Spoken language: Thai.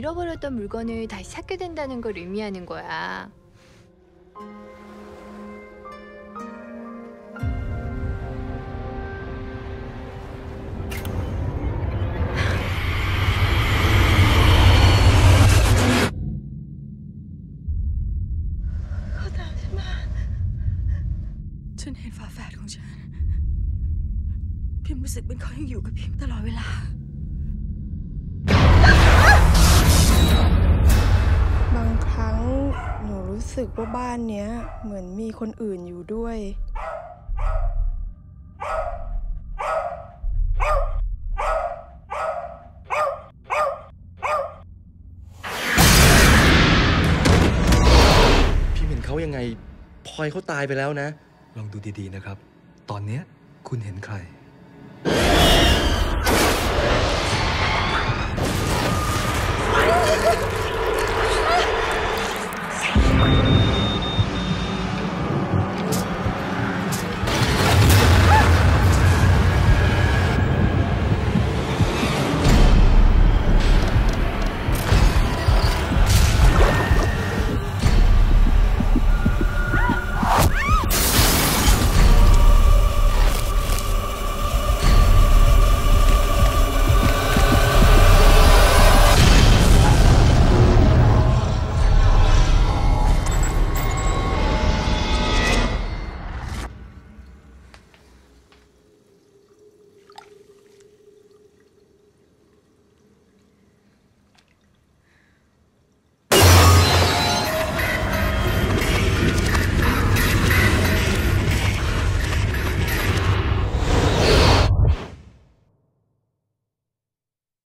잃어버렸던 물건을 다시 찾게 된다는 걸 의미하는 거야. ฉันเห็นฝาแฝดของฉันพิมรู้สึกเป็นเขายังอยู่กับพิมตลอดเวลาบางครั้งหนูรู้สึกว่าบ้านเนี้ยเหมือนมีคนอื่นอยู่ด้วยพิมเห็นเขายังไงพลอยเขาตายไปแล้วนะลองดูดีๆนะครับตอนเนี้ยคุณเห็นใคร